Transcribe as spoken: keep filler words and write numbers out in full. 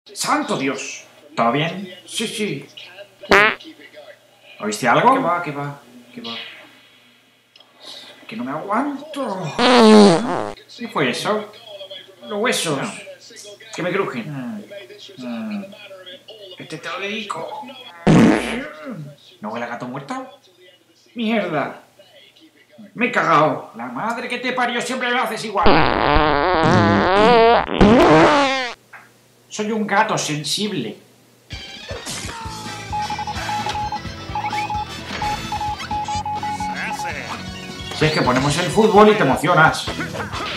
¡Santo Dios! ¿Todo bien? Sí, sí. ¿Oíste algo? ¿Qué va, qué va, qué va? Que no me aguanto. ¿Qué fue eso? Los huesos. No. Que me crujen. Mm, mm. Este te lo dedico. ¿No huele a gato muerto? Mierda. Me he cagado. La madre que te parió, siempre lo haces igual. Soy un gato sensible. Si es que ponemos el fútbol y te emocionas.